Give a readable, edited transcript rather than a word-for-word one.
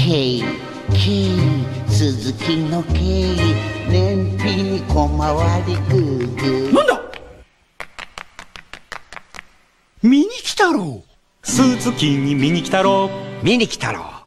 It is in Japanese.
K 鈴木の K 燃費に小回りグーグー。 なんだ見に来たろう。 鈴木に見に来たろう。 見に来たろう。